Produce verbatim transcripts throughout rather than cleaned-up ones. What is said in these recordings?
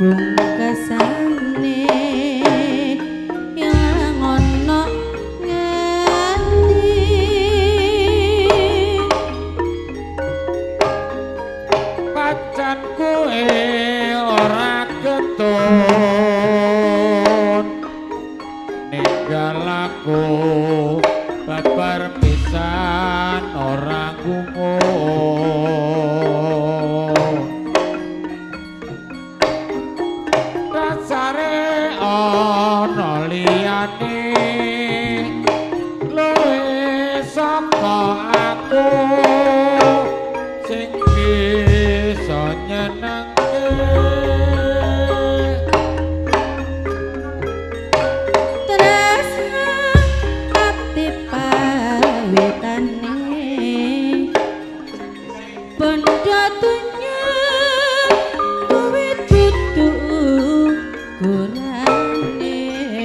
pungkasane yang ono nganti pacan kowe ora ketun ninggal aku babar pisan ora gumun rasane ana liyane luwih saka aku sing bisa nyenengke tresna ati pawitane bondo dunya kuwi dudu kurane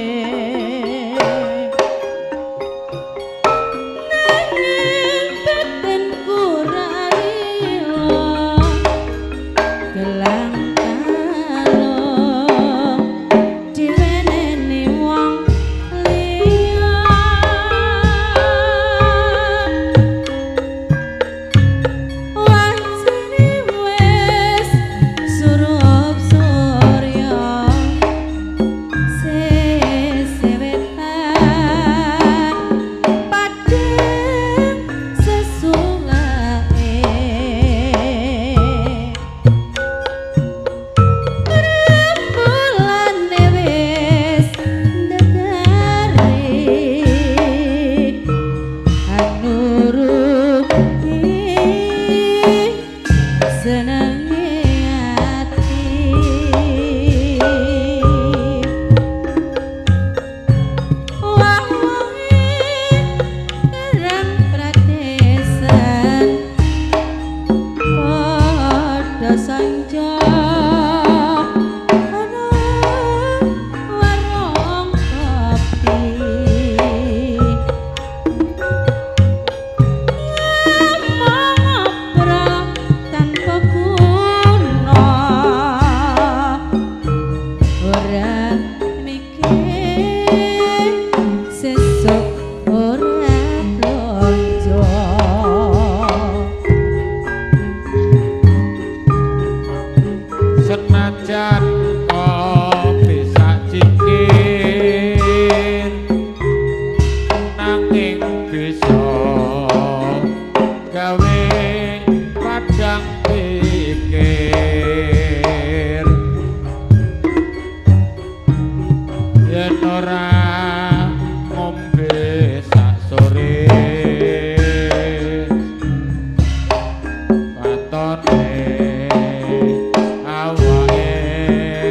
nanging teten kurarilo gelang karo diweneni wong liya wancine wis surup surya sesewetan padhang sesulae rembulan wis ndedari anuruti senenge ati wawange rang pradesan padha sanja ana warung kopi ngomong tanpa guna ora mikir sesuk ora blonjo senajan kopi sak cingkir nanging bisa gawe padang pikir yen ora ngombe sak sore watone awake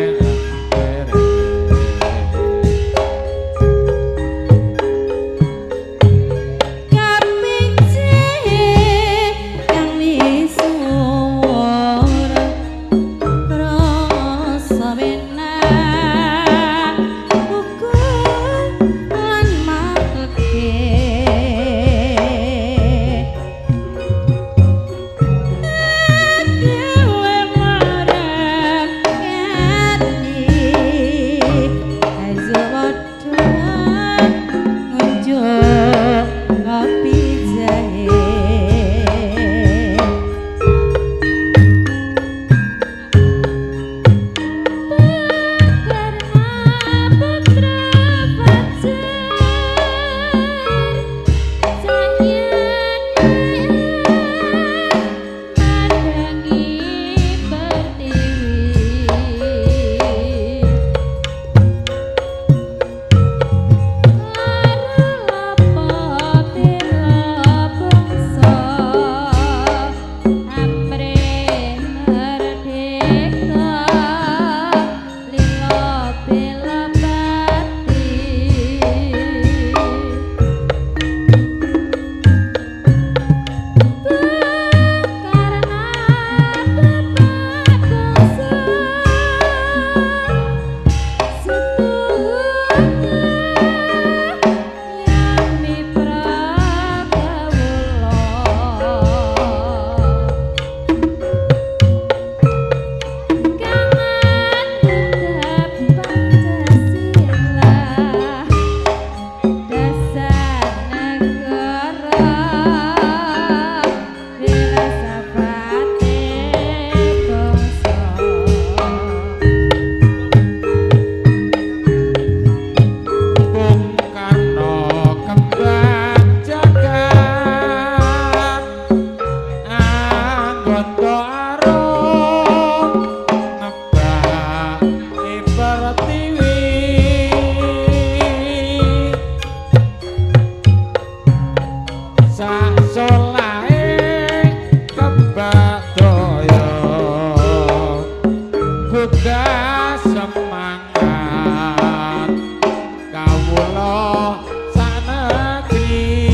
tugas semangat kawula sanegri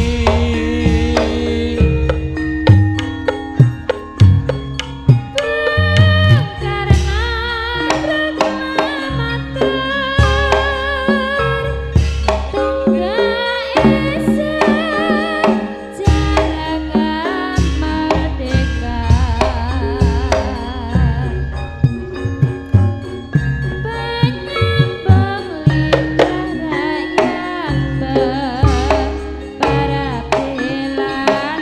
karena proklamasi tunggak isi jalan merdeka penyambung lidah rakyat para pilihan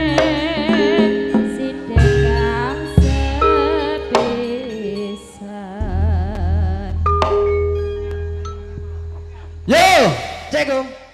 presiden sepisan. Yo, Ceko.